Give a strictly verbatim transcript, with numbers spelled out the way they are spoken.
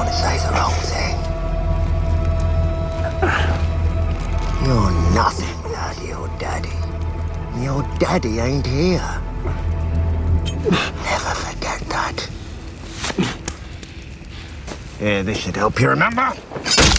want to say the wrong thing. You're nothing without your daddy. Your daddy ain't here. Never forget that. Here, this should help you remember.